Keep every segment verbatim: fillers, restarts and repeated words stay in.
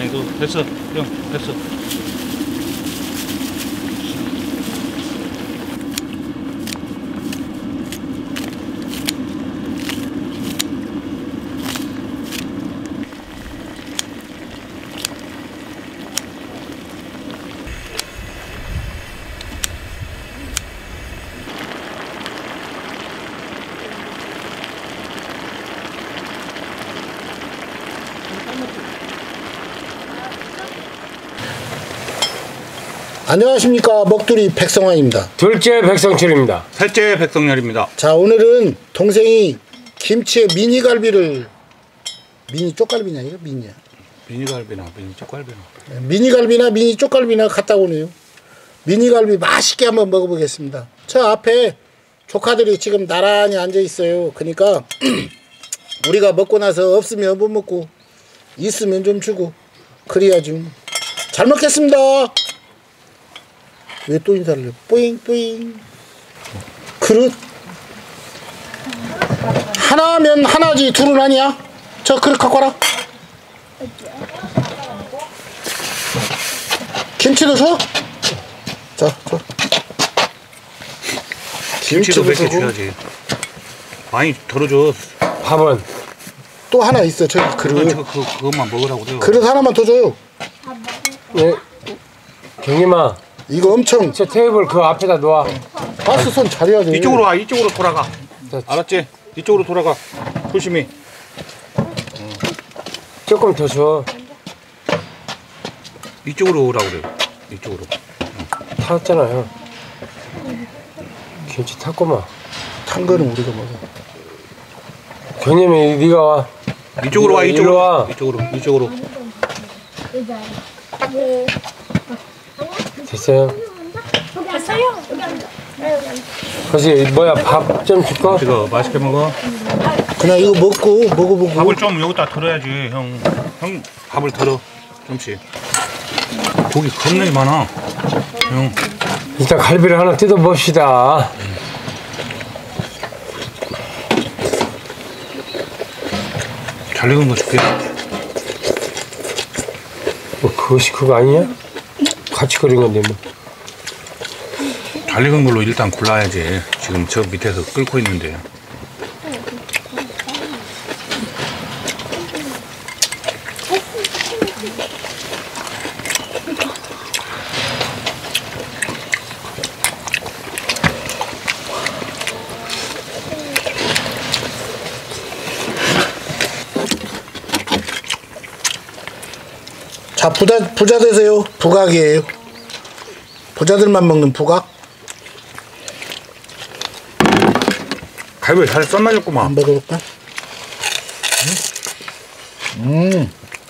아니 너 됐어 형 됐어. 안녕하십니까, 먹두리 백성환입니다. 둘째 백성철입니다. 셋째 백성열입니다. 자, 오늘은 동생이 김치에 미니갈비를, 미니 쪽갈비냐 이거 미니야? 미니갈비나 미니 쪽갈비나 미니갈비나 미니 쪽갈비나 갖다 오네요. 미니갈비 맛있게 한번 먹어보겠습니다. 저 앞에 조카들이 지금 나란히 앉아 있어요. 그러니까 우리가 먹고 나서 없으면 못 먹고 있으면 좀 주고 그래야지. 잘 먹겠습니다. 왜 또 인사를 해? 뿌잉 뿌잉. 그릇 하나면 하나지 둘은 아니야? 저 그릇 갖고 와라. 김치도 줘? 자, 줘. 김치도 몇 개 줘야지. 많이 덜어줘. 밥은 또 하나 있어 저기 그릇. 저, 그, 그것만 먹으라고 그래요. 그릇 하나만 더 줘요. 예. 경림아, 이거 엄청 저 테이블 그 앞에다 놓아. 가스 손 잘해야 돼. 이쪽으로 와. 이쪽으로 돌아가. 자, 알았지? 이쪽으로 돌아가. 조심히. 조금 더 줘. 이쪽으로 오라고 그래요. 이쪽으로. 탔잖아 형. 김치 탔구만. 탄 거는 우리가 먹어. 경림이 네가 와. 이쪽으로 와. 이리 이쪽으로. 와. 이쪽으로. 이쪽으로. 됐어요? 됐어요. 그래서 뭐야 밥 좀 줄까? 이거 맛있게 먹어. 그냥 이거 먹고 먹어보고. 밥을 좀 여기다 덜어야지 형. 형 밥을 덜어. 좀씩. 고기 겁나게 많아. 형. 일단 갈비를 하나 뜯어 봅시다. 잘 익은 거 줄게. 뭐 그것이 그거 아니냐? 같이 끓인 건데 뭐. 잘 익은 걸로 일단 골라야지. 지금 저 밑에서 끓고 있는데. 자, 부자 부자 되세요. 부각이에요. 부자들만 먹는 부각. 갈비 잘 썰말렸구만. 한번 먹어볼까? 음.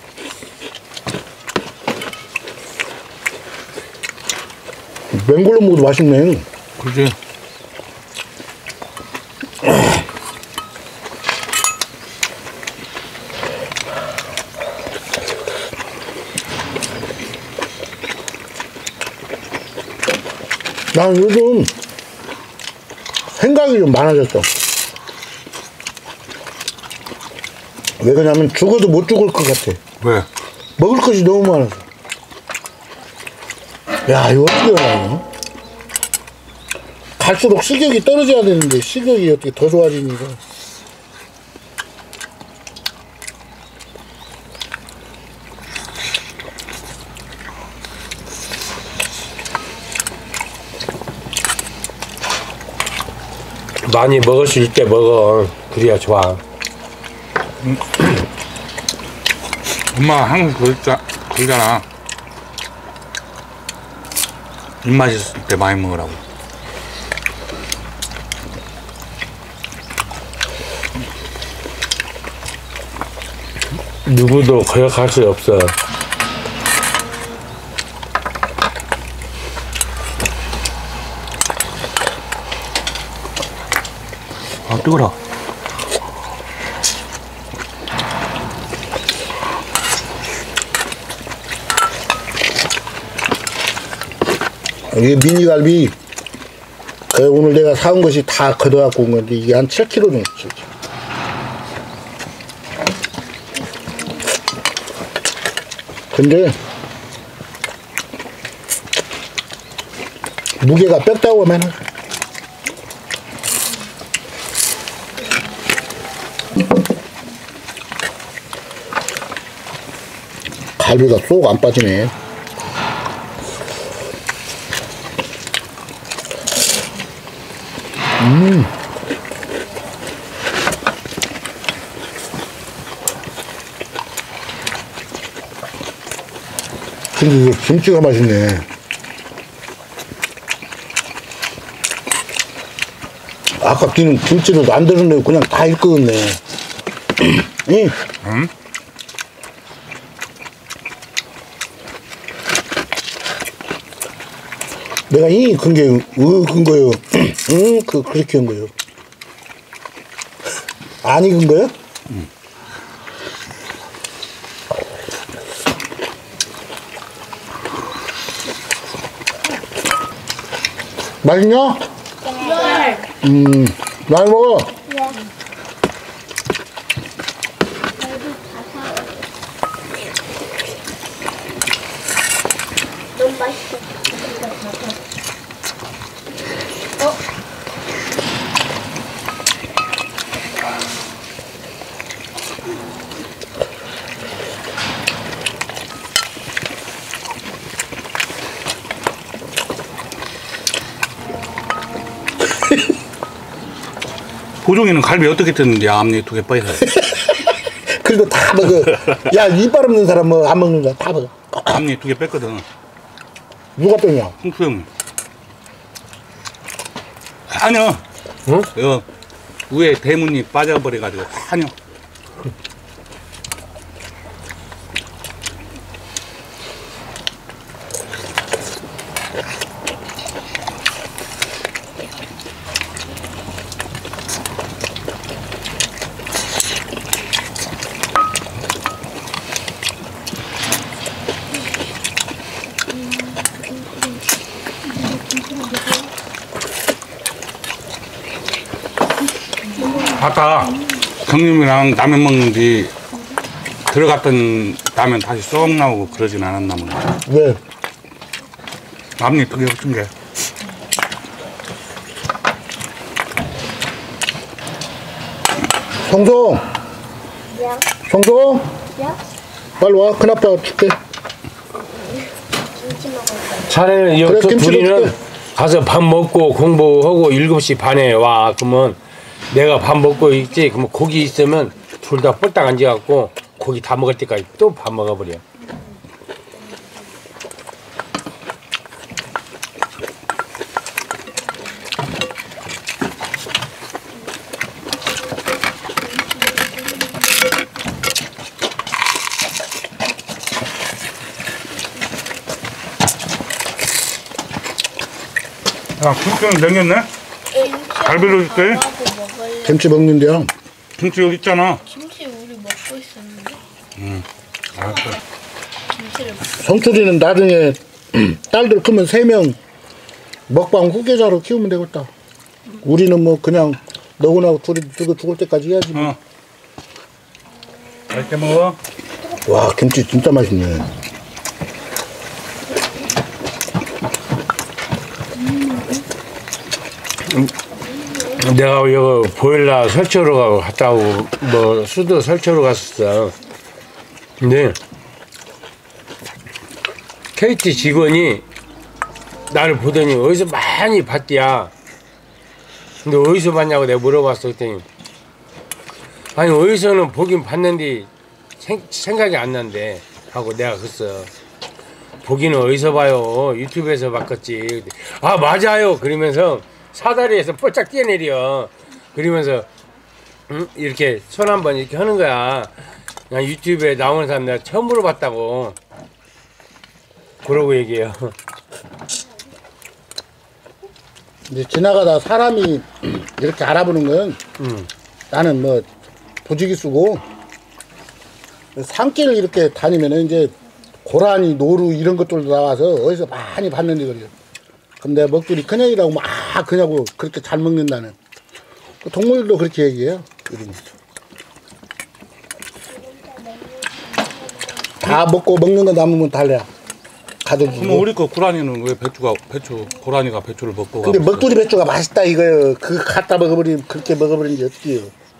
맹골로 먹어도 맛있네. 그러지. 난 요즘 생각이 좀 많아졌어. 왜 그러냐면 죽어도 못 죽을 것 같아. 왜? 먹을 것이 너무 많아서. 야, 이거 어떻게 하나 이거? 갈수록 식욕이 떨어져야 되는데 식욕이 어떻게 더 좋아지니 이거. 많이 먹을 수 있을 때 먹어. 그래야 좋아. 음. 엄마 항상 그러자, 그러잖아. 입맛 있을 때 많이 먹으라고. 누구도 거역할 수 없어. 아, 뜨거라. 이게 미니갈비. 그 오늘 내가 사온 것이 다 걷어갖고 온 건데 이게 한 칠 킬로그램 정도. 근데 무게가 뺐다고 하면은 갈비가 쏙 안 빠지네. 음. 근데 이거 김치가 맛있네. 아까 김, 김치를 안 들었네. 그냥 다 익었네. 응? 응? 내가 이 큰 게, 으, 큰 거요. 응, 그, 그렇게 한 거요. 안 익은 거요? 응. 맛있냐? 네. 음, 많이 먹어. 네. 너무 맛있어. 어? 보종이는 갈비 어떻게 뜯는데 앞니 두 개 빠이서. 그리고 다 먹어. 야, 이빨 없는 사람 뭐 안 먹는 거야. 다 먹어. 앞니 두 개 뺐거든. 누가 뺐냐? 홍수 형님. 아니요. 응? 여 위에 대문이 빠져버려가지고 아니요. 아까 경님이랑 라면 먹는데 들어갔던 라면 다시 쏙 나오고 그러진 않았나 보네. 왜? 앞니 두 개 훔친 게. 성동! 야, 성동! 야, 빨리 와. 큰아빠가 줄게. 김치 먹을 거야. 차라리 그래, 여기 김치도 둘이는 줄게. 가서 밥 먹고 공부하고 일곱 시 반에 와. 그러면 내가 밥 먹고 있지. 그러면 고기 있으면 둘 다 폴딱 앉아갖고 고기 다 먹을 때까지 또 밥 먹어버려. 야, 김치는 냉겼네? 갈비로 줄게. 하고 먹을래. 김치 먹는데요. 김치 여기 있잖아. 김치 우리 먹고 있었는데. 알았어. 김치를 성철이는 나중에 딸들 크면 세 명 먹방 후계자로 키우면 되겠다. 우리는 뭐 그냥 너구나 둘이 두고 죽을 때까지 해야지. 뭐. 어. 맛있게 먹어. 와, 김치 진짜 맛있네. 내가 여기 보일러 설치하러 가고 갔다 오고 뭐 수도 설치하러 갔었어. 근데 케이티 직원이 나를 보더니 어디서 많이 봤디야. 근데 어디서 봤냐고 내가 물어봤어. 그랬더니 아니 어디서는 보긴 봤는데 생, 생각이 안 난대 하고 내가 그랬어. 보기는 어디서 봐요? 유튜브에서 봤겠지. 아 맞아요. 그러면서 사다리에서 뻘짝 뛰어내려. 그러면서 응? 이렇게 손 한번 이렇게 하는 거야. 그냥 유튜브에 나오는 사람 내가 처음으로 봤다고. 그러고 얘기해요. 이제 지나가다 사람이 이렇게 알아보는 건 응. 나는 뭐 보지기 쓰고 산길 이렇게 다니면은 이제 고라니, 노루 이런 것들도 나와서 어디서 많이 봤는데 그래요. 그럼 내가 먹줄이 그냥이라고 막 그냐고 그렇게 잘 먹는다는. 동물들도 그렇게 얘기해요. 이런 거. 다 다 먹고 먹는 거 남으면 달래. 가족 그러면 주고. 우리 거 고라니는 왜 배추가 배추 고라니가 배추를 먹고 근데 가고 먹두리 배추가 맛있다 이거요. 그 갖다 먹어버리면 그렇게 먹어버리는 게 어떡해요.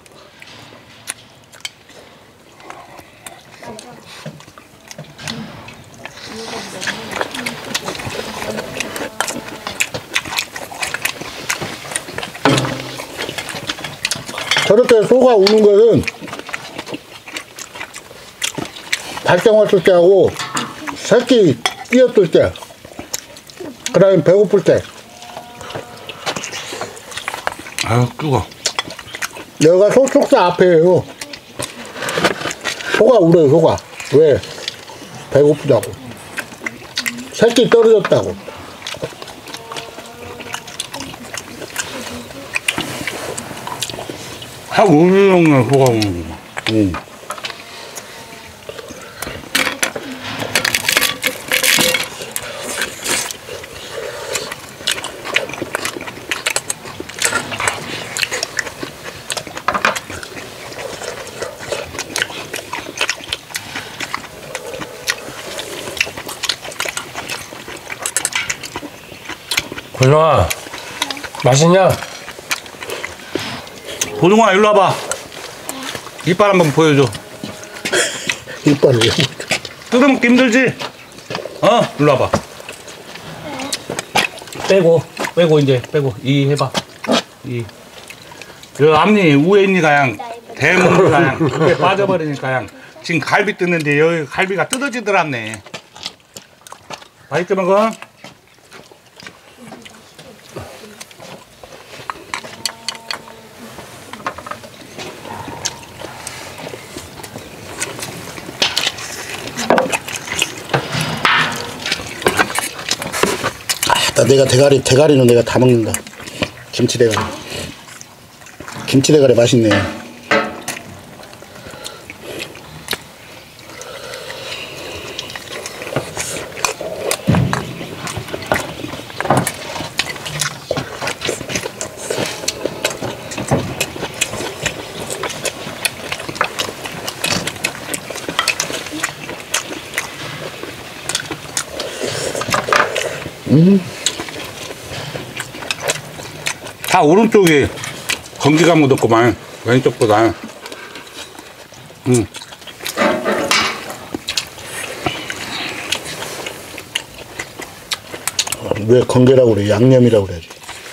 저렇게 소가 우는 거는 발정했을 때하고 새끼 뛰었을 때, 그 다음에 배고플 때. 아유 뜨거. 여기가 소속사 앞에요. 소가 울어요, 소가. 왜? 배고프다고. 새끼 떨어졌다고. 하고 우유용량 소가 오는 거. 응. 고정아, 맛있냐? 보동아 일로 와봐. 이빨 한번 보여줘. 이빨을 왜 뜯어먹기 힘들지? 어? 일로 와봐. 빼고 빼고 이제 빼고 이 해봐. 이. 여 앞니 우에 있니가 양 대문이가 양 그게 빠져버리니까 양 지금 갈비 뜯는데 여기 갈비가 뜯어지더랍네. 맛있게 먹어. 나 내가 대가리, 대가리는 내가 다 먹는다. 김치 대가리. 김치 대가리 맛있네. 음. 다 오른쪽이 건기가 묻었구만. 왼쪽보다. 응. 왜 건게라고 그래? 양념이라고 그래야지.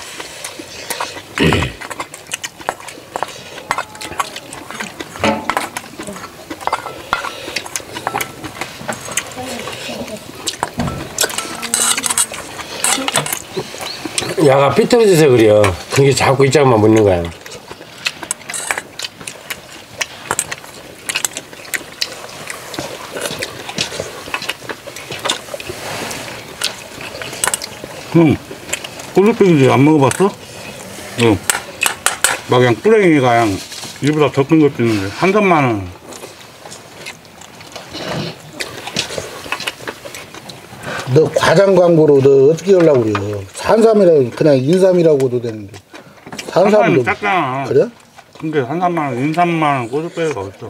야가 삐뚤어져서 그래요. 그게 자꾸 이쪽만 묻는 거야. 응. 꼴루병이지 안 먹어봤어? 응. 막 그냥 뿌랭이가 그냥 이보다 더 큰 것도 있는데 한 점만 원. 너 과장 광고로 너 어떻게 하려고 그래? 산삼이라고 그냥 인삼이라고도 되는데. 산삼이 산삼도 작잖아. 그래? 근데 한 삼만 원, 인삼만 원 꼴루병이가 어딨어?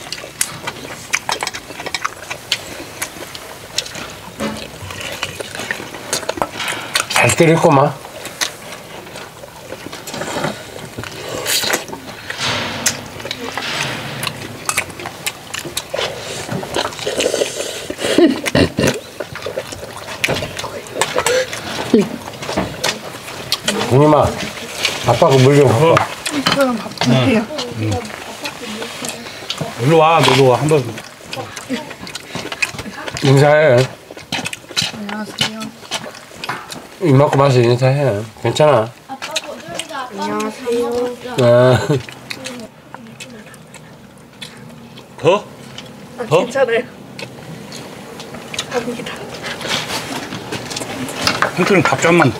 잘 끓였구만. 형님아, 아빠가 물 좀 갖고 와. 그럼 밥 드세요. 일로 와, 너도 한번. 인사해. 안녕하세요. 이만큼 와서 인사해. 괜찮아. 안녕하세요. 아, 더? 아, 더? 괜찮아요. 갑니다. 한끼는 밥 좀만.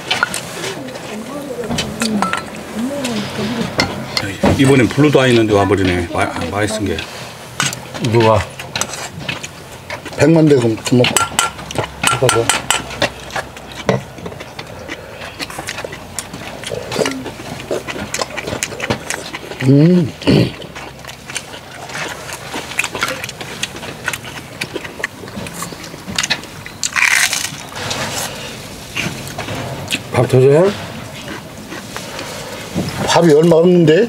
이번엔 블루도 안 있는데 와버리네. 마, 맛있은 게. 누가? 백만 대금 주먹고. 누가? 음. 밥 더 줘요? 밥이 얼마 없는데?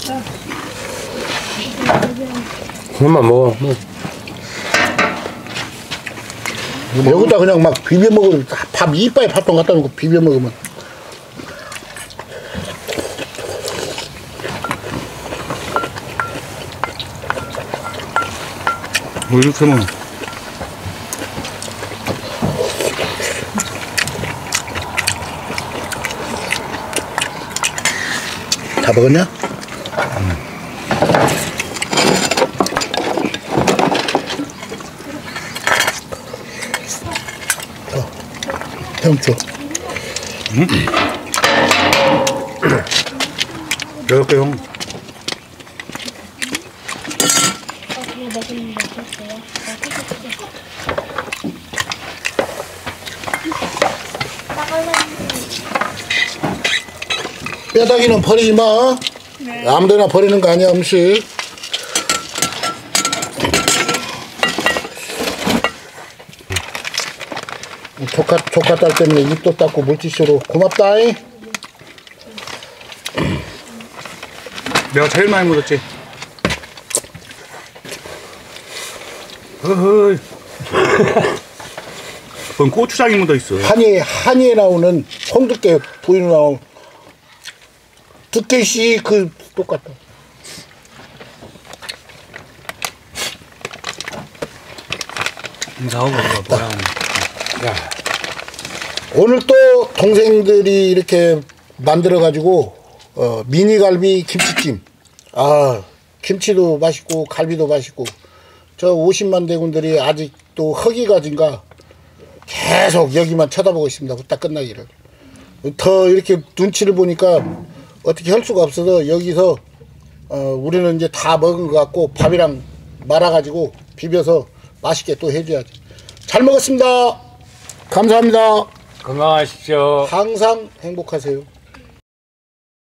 그만 먹어. 뭐. 여기다 그냥 막 비벼 먹으면 밥 이빨에 밥통 갖다 놓고 비벼 먹으면 뭐 이렇게 먹어. 다 먹었냐? 자, 형 줘. 이렇게 형. 이거 먹으면 먹었어요. 뼈다귀는 버리지 마. 아무데나 버리는 거 아니야, 음식. 조카, 조카 딸 때문에 입도 닦고 물티슈로 고맙다잉. 내가 제일 많이 묻었지. 어허이. 그건 고추장이 묻어 있어. 한이, 한이에 나오는 홍두깨 보이는 나오는 두께씨 그 똑같다. 인사하고 뭐야. 야, 오늘 또 동생들이 이렇게 만들어 가지고 어, 미니갈비 김치찜. 아, 김치도 맛있고 갈비도 맛있고. 저 오십만 대군들이 아직도 허기가진가 계속 여기만 쳐다보고 있습니다. 후딱 끝나기를. 더 이렇게 눈치를 보니까 어떻게 할 수가 없어서 여기서 어, 우리는 이제 다 먹은 것 같고 밥이랑 말아가지고 비벼서 맛있게 또 해줘야지. 잘 먹었습니다. 감사합니다. 건강하십시오. 항상 행복하세요.